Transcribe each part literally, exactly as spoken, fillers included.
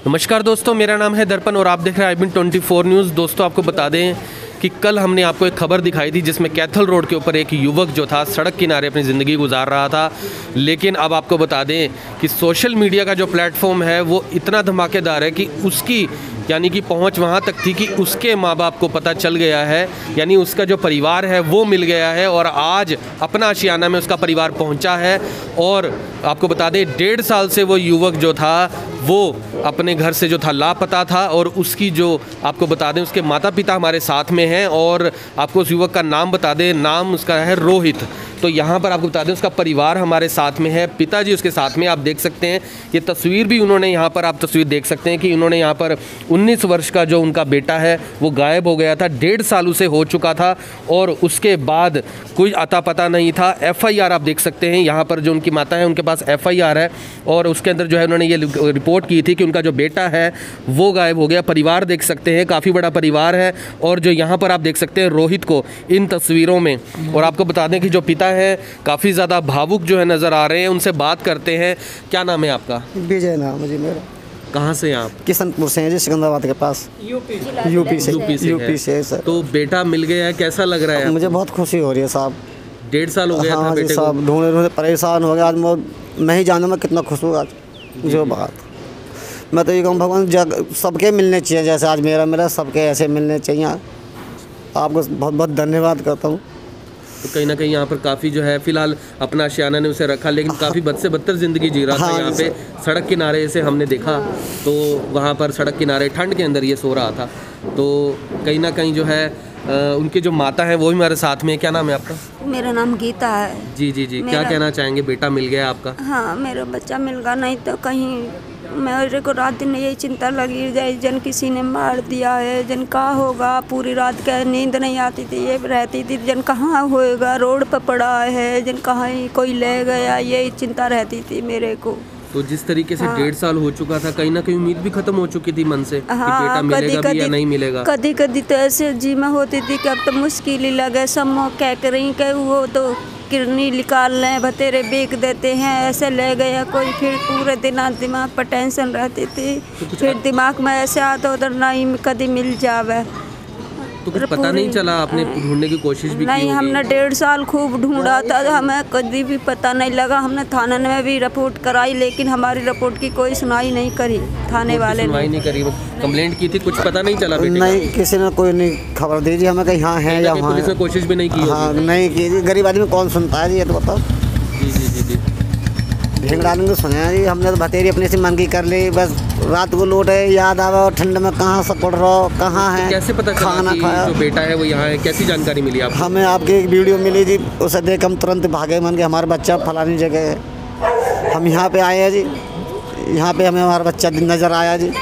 नमस्कार दोस्तों, मेरा नाम है दर्पण और आप देख रहे हैं I B N twenty four news. दोस्तों आपको बता दें कि कल हमने आपको एक खबर दिखाई थी जिसमें कैथल रोड के ऊपर एक युवक जो था सड़क किनारे अपनी ज़िंदगी गुजार रहा था। लेकिन अब आपको बता दें कि सोशल मीडिया का जो प्लेटफॉर्म है वो इतना धमाकेदार है कि उसकी यानी कि पहुंच वहां तक थी कि उसके माँ बाप को पता चल गया है, यानी उसका जो परिवार है वो मिल गया है और आज अपना आशियाना में उसका परिवार पहुंचा है। और आपको बता दें डेढ़ साल से वो युवक जो था वो अपने घर से जो था लापता था और उसकी जो आपको बता दें उसके माता पिता हमारे साथ में हैं और आपको उस युवक का नाम बता दें, नाम उसका है रोहित। तो यहाँ पर आपको बता दें उसका परिवार हमारे साथ में है, पिताजी उसके साथ में, आप देख सकते हैं ये तस्वीर भी उन्होंने यहाँ पर आप तस्वीर देख सकते हैं कि उन्होंने यहाँ पर उन्नीस वर्ष का जो उनका बेटा है वो गायब हो गया था, डेढ़ साल उसे हो चुका था और उसके बाद कोई अता पता नहीं था। एफ आई आर आप देख सकते हैं यहाँ पर जो उनकी माता है उनके पास एफ आई आर है और उसके अंदर जो है उन्होंने ये रिपोर्ट की थी कि उनका जो बेटा है वो गायब हो गया। परिवार देख सकते हैं काफ़ी बड़ा परिवार है और जो यहाँ पर आप देख सकते हैं रोहित को इन तस्वीरों में। और आपको बता दें कि जो पिता है काफ़ी ज़्यादा भावुक जो है नज़र आ रहे हैं, उनसे बात करते हैं। क्या नाम है आपका? विजय नाम है जी मेरा। कहाँ से हैं आप? किशनपुर से हैं जी, सिकंदराबाद के पास। यूपी यूपी से यूपी से यूपी से सर। तो बेटा मिल गया है, कैसा लग रहा है? मुझे बहुत खुशी हो रही है साहब। डेढ़ साल हो गया हाँ था जी बेटे साहब, ढूंढने ढूंढने परेशान हो गया। आज मैं नहीं जानूँ मैं कितना खुश हूँ आज। जो बात मैं तो ये कहूँ भगवान जग सबके मिलने चाहिए, जैसे आज मेरा मेरा सबके ऐसे मिलने चाहिए। आपको बहुत बहुत धन्यवाद करता हूँ। तो कहीं ना कहीं यहाँ पर काफ़ी जो है फिलहाल अपना आशियाना ने उसे रखा, लेकिन काफ़ी बद से बदतर ज़िंदगी जी रहा था। हाँ, यहाँ पे सड़क किनारे से हमने देखा तो वहाँ पर सड़क किनारे ठंड के अंदर ये सो रहा था। तो कहीं ना कहीं जो है आ, उनके जो माता है वो भी हमारे साथ में है। क्या नाम है आपका? मेरा नाम गीता है। जी जी जी, क्या कहना चाहेंगे? बेटा मिल गया आपका? हाँ, मेरा बच्चा मिल गया, नहीं तो कहीं मेरे को रात दिन यही चिंता लगी जाए, जन किसी ने मार दिया है, जन कहाँ होगा। पूरी रात का नींद नहीं आती थी, ये रहती थी जन कहाँ होएगा, रोड पर पड़ा है, जन कहाँ कोई ले गया, यही चिंता रहती थी मेरे को। तो जिस तरीके से हाँ। डेढ़ साल हो चुका था, कहीं ना कहीं उम्मीद भी खत्म हो चुकी थी मन से कि हाँ, बेटा मिलेगा भी या नहीं मिलेगा। कभी कभी तो ऐसे जीमा होती थी कि अब तो मुश्किल ही लगे। सब कह कर रही कि वो तो किडनी निकाल लें, भतेरे बेच देते हैं, ऐसे ले गया कोई। फिर पूरे दिन दिमाग पर टेंशन रहती थी। तो फिर दिमाग में ऐसे आता उधर नहीं कभी मिल जावे। तो कुछ पता नहीं चला? आपने ढूंढने की कोशिश भी नहीं, की? हमने डेढ़ साल खूब ढूंढा था, हमें कभी भी पता नहीं लगा। हमने थाने में भी रिपोर्ट कराई लेकिन हमारी रिपोर्ट की कोई सुनाई नहीं करी थाने वाले ने। सुनवाई नहीं करी, कंप्लेंट की थी, कुछ पता नहीं चला? बेटे नहीं, किसी ने कोई नहीं खबर दी जी हमें कहीं हाँ है या वहाँ। पुलिस ने कोशिश भी नहीं की? हाँ नहीं की जी, गरीब आदमी कौन सुनता है जी, ये तो बताओ। जी जी जी जी, भेंगड़ आदमी को सुना जी। हमने तो भतेरी अपने से मन की कर ली, बस रात को लौटे याद आवा और ठंड में कहाँ से पड़ रहा हो, कहाँ है। कैसे पता चला खाना कि खाया जो बेटा है वो यहाँ है? कैसी जानकारी मिली आपको? हमें आपकी एक वीडियो मिली जी, उसे देख हम तुरंत भागे मन के हमारा बच्चा फलानी जगह है। हम यहाँ पे आए हैं जी, यहाँ पे हमें हमारा बच्चा नज़र आया जी।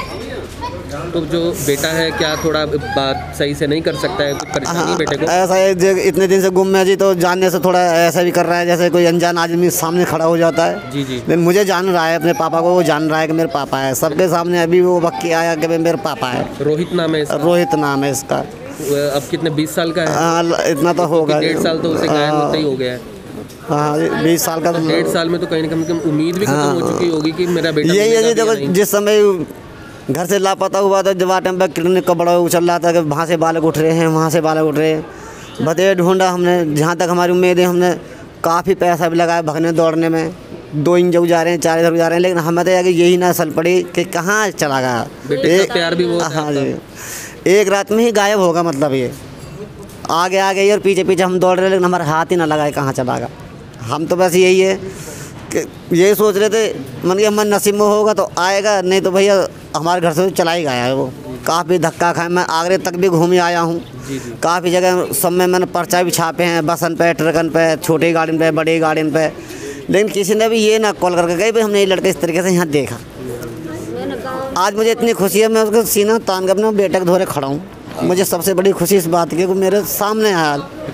तो जो बेटा है क्या थोड़ा बात सही से नहीं कर सकता है? कुछ परेशानी बेटे को? ऐसा है जो इतने दिन से गुम है जी, तो जानने से थोड़ा ऐसा भी कर रहा है जैसे कोई अनजान आदमी सामने खड़ा हो जाता है। जी जी। लेकिन मुझे जान रहा है अपने पापा को, वो जान रहा है कि मेरे पापा है। सबके सामने अभी वो बक्की आया कि मेरे पापा है। रोहित नाम है इसका? रोहित नाम है इसका। अब कितने बीस साल का है? हाँ, इतना तो होगा। डेढ़ साल तो उसे गायब होता ही हो गया है। हाँ, बीस साल का। डेढ़ साल में तो कहीं ना कहीं उम्मीद भी खत्म हो चुकी होगी कि मेरा बेटा यही है जी। मिलेगा भी या देखो नहीं। जिस समय घर से लापता हुआ था, जब टाइम पर क्लिनिक का बड़ा उछल रहा था कि वहाँ से बालक उठ रहे हैं, वहाँ से बालक उठ रहे हैं। भतेरे ढूंढा हमने, जहाँ तक हमारी उम्मीद है। हमने काफ़ी पैसा भी लगाया भगने दौड़ने में, दो इंजन जा रहे हैं, चार इधर जा रहे हैं, लेकिन हमें तो यही ना सल पड़ी कि कहाँ चला गया। बेटे का प्यार भी वो हाँ जी, एक रात में ही गायब होगा, मतलब ये आगे आगे और पीछे पीछे हम दौड़ रहे, लेकिन हमारा हाथ ही ना लगाए कहाँ चला गया। हम तो बस यही है कि यही सोच रहे थे मन के हमारे नसीब में होगा तो आएगा, नहीं तो भैया हमारे घर से चला ही गया है वो। काफ़ी धक्का खाए, मैं आगरे तक भी घूम आया हूँ। काफ़ी जगह सब में मैंने पर्चा भी छापे हैं, बसन पे, ट्रकन पे, छोटी गाड़ी पे, बड़ी गाड़ी पे, लेकिन किसी ने भी ये ना कॉल करके कही भाई हमने ये लड़के इस तरीके से यहाँ देखा। आज मुझे इतनी खुशी है, मैं उसको सीना तान कर अपने बेटे के धोरे खड़ा हूँ। मुझे सबसे बड़ी खुशी इस बात की कि मेरे सामने आया।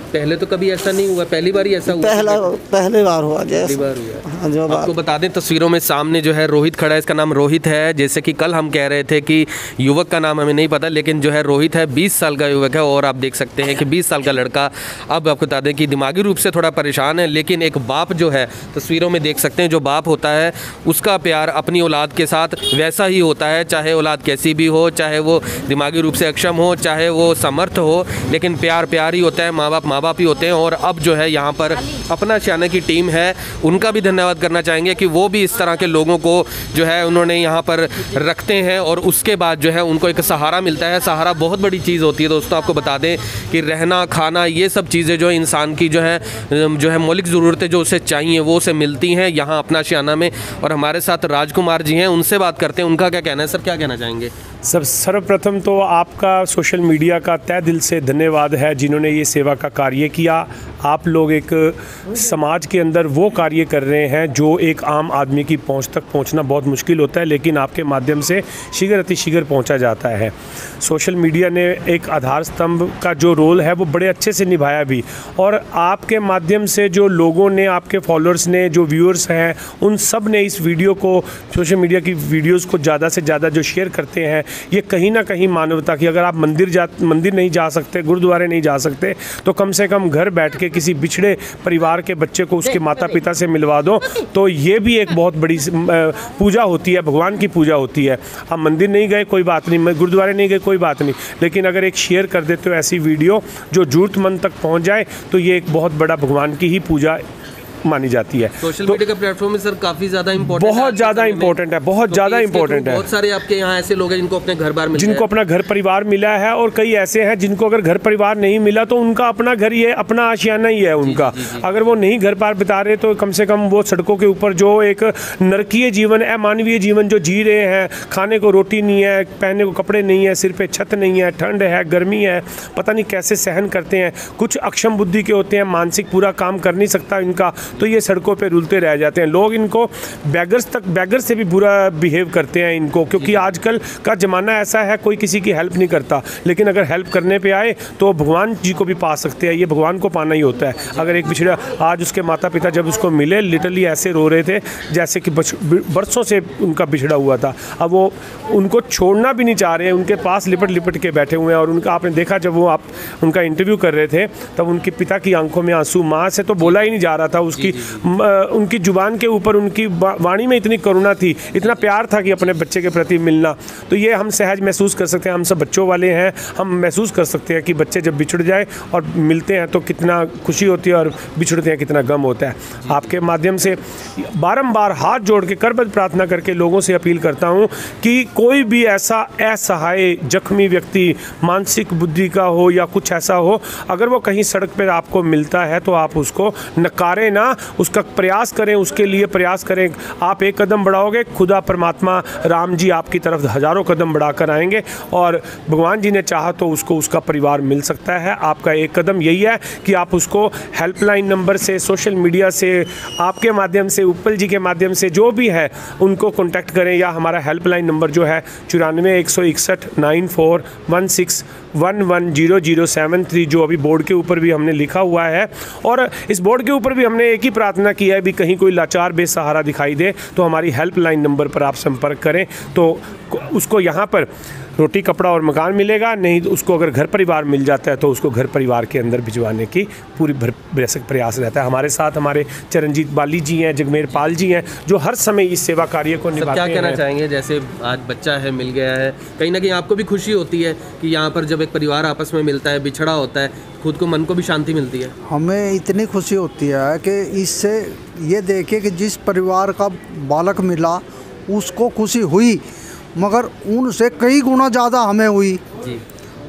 पहले तो कभी ऐसा नहीं हुआ, पहली बार ही ऐसा हुआ? पहला पहली बार हुआ पहली जैसे बार हुआ। हाँ, जो बात आपको बता दें तस्वीरों में सामने जो है रोहित खड़ा है, इसका नाम रोहित है। जैसे कि कल हम कह रहे थे कि युवक का नाम हमें नहीं पता, लेकिन जो है रोहित है, बीस साल का युवक है। और आप देख सकते हैं कि बीस साल का लड़का, अब आपको बता दें कि दिमागी रूप से थोड़ा परेशान है, लेकिन एक बाप जो है, तस्वीरों में देख सकते हैं, जो बाप होता है उसका प्यार अपनी औलाद के साथ वैसा ही होता है, चाहे औलाद कैसी भी हो, चाहे वो दिमागी रूप से अक्षम हो, चाहे वो समर्थ हो, लेकिन प्यार प्यार ही होता है। माँ बाप माँ बाप ही होते हैं। और अब जो है यहाँ पर अपना आशियाना की टीम है, उनका भी धन्यवाद करना चाहेंगे कि वो भी इस तरह के लोगों को जो है उन्होंने यहाँ पर रखते हैं और उसके बाद जो है उनको एक सहारा मिलता है। सहारा बहुत बड़ी चीज़ होती है दोस्तों। आपको बता दें कि रहना खाना ये सब चीज़ें जो इंसान की जो है जो है मौलिक ज़रूरतें जो उसे चाहिए वो उसे मिलती हैं यहाँ अपना आशियाना में। और हमारे साथ राजकुमार जी हैं, उनसे बात करते हैं, उनका क्या कहना है। सर क्या कहना चाहेंगे? सर सर्वप्रथम तो आपका सोशल मीडिया का तहे दिल से धन्यवाद है जिन्होंने ये सेवा का कार्य किया। आप लोग एक समाज के अंदर वो कार्य कर रहे हैं जो एक आम आदमी की पहुंच तक पहुंचना बहुत मुश्किल होता है, लेकिन आपके माध्यम से शीघ्र अतिशीघ्र पहुंचा जाता है। सोशल मीडिया ने एक आधार स्तंभ का जो रोल है वो बड़े अच्छे से निभाया भी, और आपके माध्यम से जो लोगों ने, आपके फॉलोअर्स ने, जो व्यूअर्स हैं, उन सब ने इस वीडियो को, सोशल मीडिया की वीडियोस को ज़्यादा से ज़्यादा जो शेयर करते हैं, ये कहीं ना कहीं मानवता की, अगर आप मंदिर जा मंदिर नहीं जा सकते, गुरुद्वारे नहीं जा सकते, तो कम से कम घर बैठ के किसी बिछड़े परिवार के बच्चे को उसके माता पिता से मिलवा दो, तो ये भी एक बहुत बड़ी पूजा होती है, भगवान की पूजा होती है। आप मंदिर नहीं गए कोई बात नहीं, गुरुद्वारे नहीं गए कोई बात नहीं, लेकिन अगर एक शेयर कर देते हो ऐसी वीडियो जो जरूरतमंद तक पहुंच जाए, तो ये एक बहुत बड़ा भगवान की ही पूजा मानी जाती है। सोशल तो मीडिया का प्लेटफॉर्म में सर काफी ज्यादा इंपॉर्टेंट बहुत ज़्यादा इंपॉर्टेंट है, बहुत ज़्यादा इंपॉर्टेंट है। बहुत सारे आपके यहाँ ऐसे लोग हैं जिनको अपने घर बार मिला जिनको अपना घर परिवार मिला है, और कई ऐसे हैं जिनको अगर घर परिवार नहीं मिला तो उनका अपना घर ही है, अपना आशियाना ही है उनका। जी, जी, जी। अगर वो नहीं घर बार बिता रहे तो कम से कम वो सड़कों के ऊपर जो एक नरकीय जीवन, अमानवीय जीवन जो जी रहे हैं, खाने को रोटी नहीं है, पहनने को कपड़े नहीं है, सिर पे छत नहीं है, ठंड है, गर्मी है, पता नहीं कैसे सहन करते हैं। कुछ अक्षम बुद्धि के होते हैं, मानसिक पूरा काम कर नहीं सकता इनका, तो ये सड़कों पे रुलते रह जाते हैं। लोग इनको बैगर्स तक, बैगर से भी बुरा बिहेव करते हैं इनको, क्योंकि आजकल का ज़माना ऐसा है, कोई किसी की हेल्प नहीं करता, लेकिन अगर हेल्प करने पे आए तो भगवान जी को भी पा सकते हैं। ये भगवान को पाना ही होता है। अगर एक बिछड़ा, आज उसके माता पिता जब उसको मिले, लिटरली ऐसे रो रहे थे जैसे कि बरसों से उनका बिछड़ा हुआ था। अब वो उनको छोड़ना भी नहीं चाह रहे हैं, उनके पास लिपट लिपट के बैठे हुए हैं। और उनका आपने देखा जब वो आप उनका इंटरव्यू कर रहे थे, तब उनके पिता की आंखों में आंसू, माँ से तो बोला ही नहीं जा रहा था, उसकी उनकी जुबान के ऊपर, उनकी वाणी में इतनी करुणा थी, इतना प्यार था कि अपने बच्चे के प्रति मिलना। तो ये हम सहज महसूस कर सकते हैं, हम सब बच्चों वाले हैं, हम महसूस कर सकते हैं कि बच्चे जब बिछड़ जाए और मिलते हैं तो कितना खुशी होती है, और बिछड़ते हैं कितना गम होता है। आपके माध्यम से बारंबार हाथ जोड़ के करबद्ध प्रार्थना करके लोगों से अपील करता हूँ कि कोई भी ऐसा असहाय जख्मी व्यक्ति, मानसिक बुद्धि का हो या कुछ ऐसा हो, अगर वो कहीं सड़क पर आपको मिलता है तो आप उसको नकारें ना, उसका प्रयास करें, उसके लिए प्रयास करें। आप एक कदम बढ़ाओगे, खुदा परमात्मा राम जी आपकी तरफ हज़ारों कदम बढ़ाकर आएंगे, और भगवान जी ने चाहा तो उसको उसका परिवार मिल सकता है। आपका एक कदम यही है कि आप उसको हेल्पलाइन नंबर से, सोशल मीडिया से, आपके माध्यम से, उपल जी के माध्यम से, जो भी है उनको कॉन्टैक्ट करें, या हमारा हेल्पलाइन नंबर जो है चौरानवे एक सौ इकसठ nine four one six one one zero zero seven three, जो अभी बोर्ड के ऊपर भी हमने लिखा हुआ है। और इस बोर्ड के ऊपर भी हमने एक ही प्रार्थना की है, भी कहीं कोई लाचार बेसहारा दिखाई दे तो हमारी हेल्पलाइन नंबर पर आप संपर्क करें, तो उसको यहाँ पर रोटी कपड़ा और मकान मिलेगा। नहीं तो उसको अगर घर परिवार मिल जाता है तो उसको घर परिवार के अंदर भिजवाने की पूरी भरसक प्रयास रहता है। हमारे साथ हमारे चरणजीत बाली जी हैं, जगमेर पाल जी हैं, जो हर समय इस सेवा कार्य को निभाते हैं। क्या कहना चाहेंगे, जैसे आज बच्चा है, मिल गया है, कहीं ना कहीं आपको भी खुशी होती है कि यहाँ पर जब एक परिवार आपस में मिलता है, बिछड़ा होता है, खुद को, मन को भी शांति मिलती है? हमें इतनी खुशी होती है कि इससे ये देखे कि जिस परिवार का बालक मिला उसको खुशी हुई, मगर उनसे कई गुना ज़्यादा हमें हुई जी।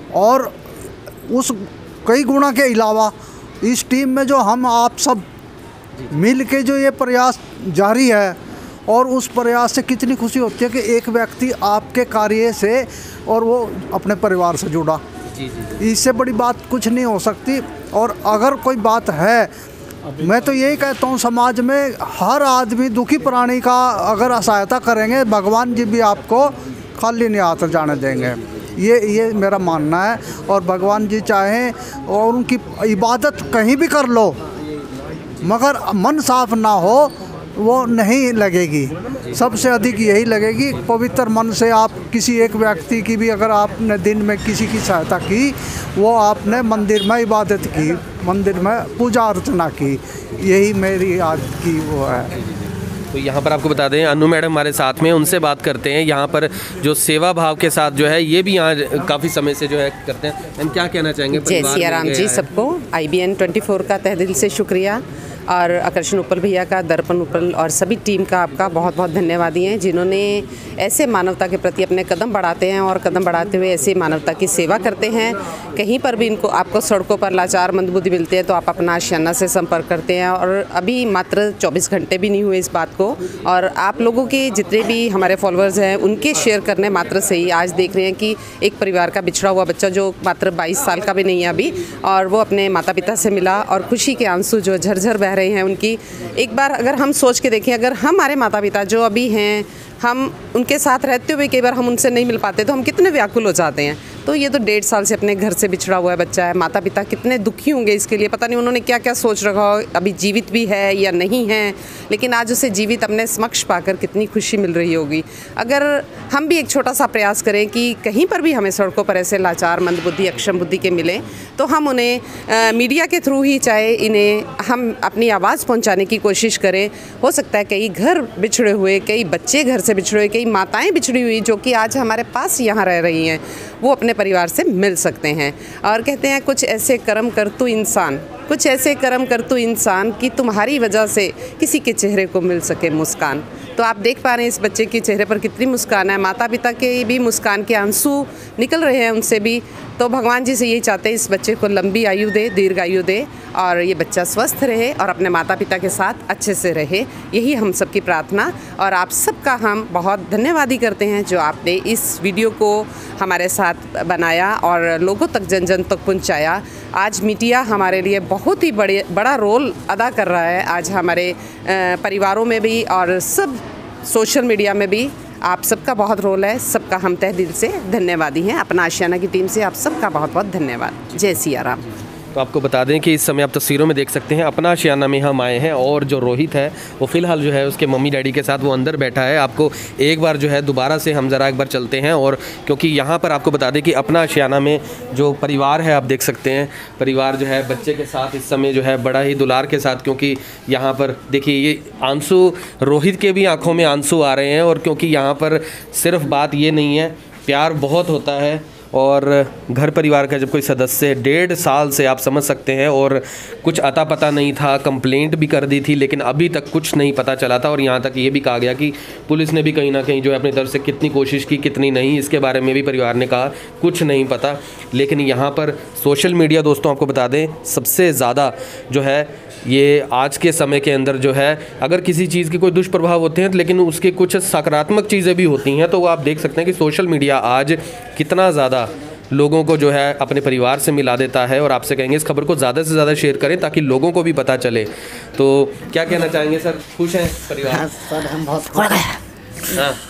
और उस कई गुना के अलावा इस टीम में जो हम आप सब मिल के जो ये प्रयास जारी है, और उस प्रयास से कितनी खुशी होती है कि एक व्यक्ति आपके कार्य से और वो अपने परिवार से जुड़ा। जी जी। इससे बड़ी बात कुछ नहीं हो सकती। और अगर कोई बात है, मैं तो यही कहता हूँ, समाज में हर आदमी, दुखी प्राणी का अगर सहायता करेंगे, भगवान जी भी आपको खाली नहीं हाथ जाने देंगे। ये ये मेरा मानना है। और भगवान जी चाहें और उनकी इबादत कहीं भी कर लो, मगर मन साफ ना हो वो नहीं लगेगी। सबसे अधिक यही लगेगी पवित्र मन से आप किसी एक व्यक्ति की भी अगर आपने दिन में किसी की सहायता की, वो आपने मंदिर में इबादत की, मंदिर में पूजा अर्चना की, यही मेरी आज की वो है। तो यहाँ पर आपको बता दें अनु मैडम हमारे साथ में, उनसे बात करते हैं। यहाँ पर जो सेवा भाव के साथ जो है ये भी यहाँ काफ़ी समय से जो है करते हैं। मैम क्या कहना चाहेंगे? जय सिया राम जी सबको। I B N twenty four का तहे दिल से शुक्रिया और आकर्षण उपल भैया का, दर्पण उपल और सभी टीम का आपका बहुत बहुत धन्यवाद हैं, जिन्होंने ऐसे मानवता के प्रति अपने कदम बढ़ाते हैं और कदम बढ़ाते हुए ऐसे मानवता की सेवा करते हैं। कहीं पर भी इनको आपको सड़कों पर लाचार मंदबुद्धि मिलते हैं तो आप अपना आशियाना से संपर्क करते हैं। और अभी मात्र चौबीस घंटे भी नहीं हुए इस बात को, और आप लोगों के जितने भी हमारे फॉलोअर्स हैं उनके शेयर करने मात्र से ही आज देख रहे हैं कि एक परिवार का बिछड़ा हुआ बच्चा जो मात्र बाईस साल का भी नहीं है अभी, और वो अपने माता पिता से मिला और खुशी के आंसू जो झरझर बह रहे हैं उनकी। एक बार अगर हम सोच के देखें, अगर हमारे माता पिता जो अभी हैं, हम उनके साथ रहते हुए कई बार हम उनसे नहीं मिल पाते तो हम कितने व्याकुल हो जाते हैं। तो ये तो डेढ़ साल से अपने घर से बिछड़ा हुआ है बच्चा है, माता पिता कितने दुखी होंगे इसके लिए, पता नहीं उन्होंने क्या क्या सोच रखा हो, अभी जीवित भी है या नहीं है, लेकिन आज उसे जीवित अपने समक्ष पाकर कितनी खुशी मिल रही होगी। अगर हम भी एक छोटा सा प्रयास करें कि कहीं पर भी हमें सड़कों पर ऐसे लाचार मंदबुद्धि अक्षम बुद्धि के मिले तो हम उन्हें आ, मीडिया के थ्रू ही चाहे इन्हें हम अपनी आवाज़ पहुँचाने की कोशिश करें। हो सकता है कई घर बिछड़े हुए, कई बच्चे घर से बिछड़े हुए, कई माताएँ बिछड़ी हुई जो कि आज हमारे पास यहाँ रह रही हैं, वो अपने परिवार से मिल सकते हैं। और कहते हैं कुछ ऐसे कर्म कर तू इंसान, कुछ ऐसे कर्म कर तू इंसान कि तुम्हारी वजह से किसी के चेहरे को मिल सके मुस्कान। तो आप देख पा रहे हैं इस बच्चे के चेहरे पर कितनी मुस्कान है, माता पिता के भी मुस्कान के आंसू निकल रहे हैं उनसे भी। तो भगवान जी से यही चाहते हैं इस बच्चे को लंबी आयु दे, दीर्घ आयु दे, और ये बच्चा स्वस्थ रहे और अपने माता पिता के साथ अच्छे से रहे, यही हम सबकी प्रार्थना। और आप सबका हम बहुत धन्यवादी करते हैं जो आपने इस वीडियो को हमारे साथ बनाया और लोगों तक जन जन तक पहुँचाया। आज मीडिया हमारे लिए बहुत ही बड़े बड़ा रोल अदा कर रहा है, आज हमारे परिवारों में भी और सब सोशल मीडिया में भी आप सबका बहुत रोल है। सबका हम तहे दिल से धन्यवादी हैं। अपना आशियाना की टीम से आप सबका बहुत बहुत धन्यवाद। जय सिया राम। तो आपको बता दें कि इस समय आप तस्वीरों में देख सकते हैं अपना आशियाना में हम आए हैं, और जो रोहित है वो फ़िलहाल जो है उसके मम्मी डैडी के साथ वो अंदर बैठा है। आपको एक बार जो है दोबारा से हम ज़रा एक बार चलते हैं, और क्योंकि यहाँ पर आपको बता दें कि अपना आशियाना में जो परिवार है आप देख सकते हैं, परिवार जो है बच्चे के साथ इस समय जो है बड़ा ही दुलार के साथ, क्योंकि यहाँ पर देखिए ये आंसू, रोहित के भी आँखों में आंसू आ रहे हैं। और क्योंकि यहाँ पर सिर्फ बात ये नहीं है, प्यार बहुत होता है, और घर परिवार का जब कोई सदस्य डेढ़ साल से आप समझ सकते हैं, और कुछ अता पता नहीं था, कंप्लेंट भी कर दी थी लेकिन अभी तक कुछ नहीं पता चला था। और यहाँ तक ये भी कहा गया कि पुलिस ने भी कहीं ना कहीं जो है अपनी तरफ से कितनी कोशिश की, कितनी नहीं, इसके बारे में भी परिवार ने कहा कुछ नहीं पता। लेकिन यहाँ पर सोशल मीडिया दोस्तों आपको बता दें सबसे ज़्यादा जो है ये आज के समय के अंदर जो है, अगर किसी चीज़ के कोई दुष्प्रभाव होते हैं लेकिन उसके कुछ सकारात्मक चीज़ें भी होती हैं, तो वो आप देख सकते हैं कि सोशल मीडिया आज कितना ज़्यादा लोगों को जो है अपने परिवार से मिला देता है। और आपसे कहेंगे इस खबर को ज़्यादा से ज़्यादा शेयर करें ताकि लोगों को भी पता चले। तो क्या कहना चाहेंगे सर, खुश हैं परिवार? हाँ सर, हम बहुत खुश हैं। हाँ,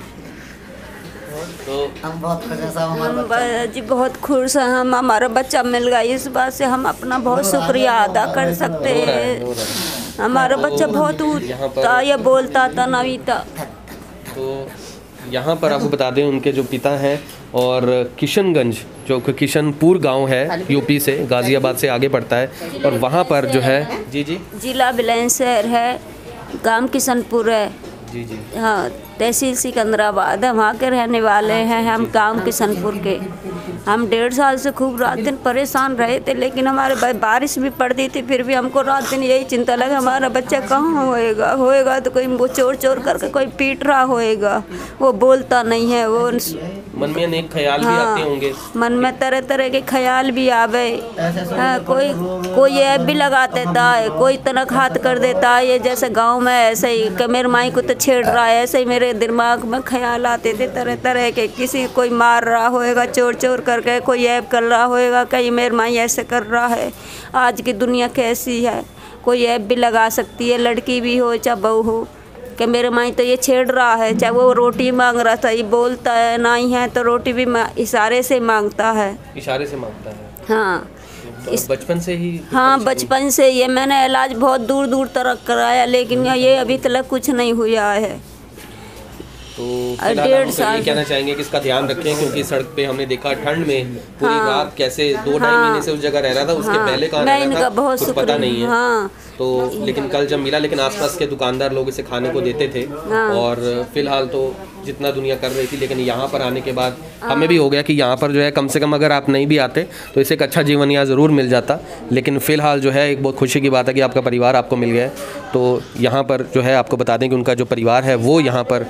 तो हम बहुत खुश हैं साहब, हमारा हम ब- जी बहुत खुश हैं, हम हमारा बच्चा मिल गया, इस बात से हम अपना बहुत शुक्रिया अदा कर सकते हैं। हमारा बच्चा बहुत था, ये बोलता था नहीं था। तो यहाँ पर आपको बता दें उनके जो पिता हैं, और किशनगंज जो कि किशनपुर गांव है यूपी से, गाज़ियाबाद से आगे पड़ता है, और वहाँ पर जो है जी जी जिला बुलंदशहर है, गांव किशनपुर है जी जी हाँ, तहसील सिकंदराबाद है, वहाँ के रहने वाले हैं हम, गांव किशनपुर के। हम डेढ़ साल से खूब रात दिन परेशान रहे थे, लेकिन हमारे भाई बारिश भी पड़ती थी फिर भी हमको रात दिन यही चिंता लगा हमारा बच्चा कहाँ होएगा होएगा तो कोई वो चोर चोर करके कोई पीट रहा होएगा, वो बोलता नहीं है। वो मन में अनेक ख्याल भी आते होंगे, मन में तरह तरह के ख्याल भी आवे। हाँ, कोई कोई ऐप भी लगा देता है, कोई तनक हाथ कर देता है, ये जैसे गांव में ऐसे ही कि मेरे माई को तो छेड़ रहा है, ऐसे ही मेरे दिमाग में ख्याल आते थे तरह तरह के। किसी कोई मार रहा होएगा चोर चोर करके, कोई ऐप कर रहा होएगा, कहीं मेरे माई ऐसे कर रहा है। आज की दुनिया कैसी है, कोई ऐप भी लगा सकती है, लड़की भी हो चाहे बहू हो, कि मेरे माई तो ये छेड़ रहा है, चाहे वो रोटी मांग रहा था, ये बोलता है नहीं है तो रोटी भी इशारे से मांगता है, इशारे से मांगता है। हाँ इस बचपन से ही? हाँ बचपन से ये मैंने इलाज बहुत दूर दूर तक कराया, लेकिन ये अभी तक कुछ नहीं हुआ है। तो डेढ़ साल कहना चाहेंगे कि इसका ध्यान रखें, क्योंकि सड़क पे हमने देखा ठंड में पूरी हाँ, रात कैसे दो ढाई हाँ, महीने से उस जगह रह रहा था, उसके हाँ, पहले कहाँ मैं रह इनका रहा था बहुत कुछ पता नहीं है। हाँ, तो लेकिन कल जब मिला, लेकिन आसपास के दुकानदार लोग इसे खाने को देते थे। हाँ, और फिलहाल तो जितना दुनिया कर रही थी, लेकिन यहाँ पर आने के बाद हमें भी हो गया कि यहाँ पर जो है कम से कम अगर आप नहीं भी आते तो इसे एक अच्छा जीवन यहाँ ज़रूर मिल जाता। लेकिन फ़िलहाल जो है एक बहुत खुशी की बात है कि आपका परिवार आपको मिल गया है। तो यहाँ पर जो है आपको बता दें कि उनका जो परिवार है वो यहाँ पर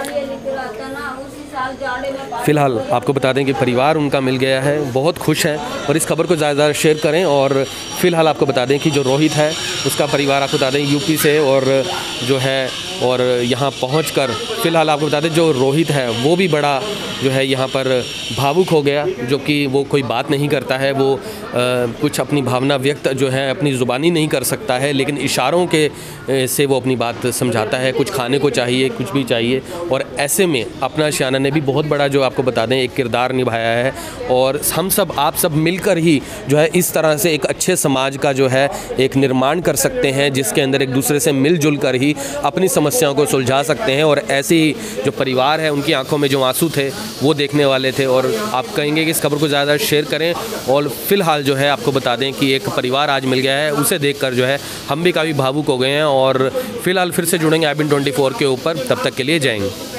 फ़िलहाल आपको बता दें कि परिवार उनका मिल गया है, बहुत खुश हैं। और इस खबर को ज़्यादा शेयर करें। और फ़िलहाल आपको बता दें कि जो रोहित है उसका परिवार आपको बता दें यूपी से और जो है और यहाँ पहुंचकर फ़िलहाल आपको बता दें जो रोहित है वो भी बड़ा जो है यहाँ पर भावुक हो गया, जो कि वो कोई बात नहीं करता है, वो आ, कुछ अपनी भावना व्यक्त जो है अपनी ज़ुबानी नहीं कर सकता है, लेकिन इशारों के ए, से वो अपनी बात समझाता है। कुछ खाने को चाहिए, कुछ भी चाहिए। और ऐसे में अपना शियाना ने भी बहुत बड़ा जो आपको बता दें एक किरदार निभाया है। और हम सब आप सब मिलकर ही जो है इस तरह से एक अच्छे समाज का जो है एक निर्माण कर सकते हैं, जिसके अंदर एक दूसरे से मिलजुल कर ही अपनी समस्याओं को सुलझा सकते हैं। और ऐसे ही जो परिवार है उनकी आंखों में जो आंसू थे वो देखने वाले थे। और आप कहेंगे कि इस खबर को ज़्यादा शेयर करें। और फिलहाल जो है आपको बता दें कि एक परिवार आज मिल गया है, उसे देखकर जो है हम भी काफ़ी भावुक हो गए हैं। और फिलहाल फिर से जुड़ेंगे I B N twenty four के ऊपर, तब तक के लिए जय हिंद।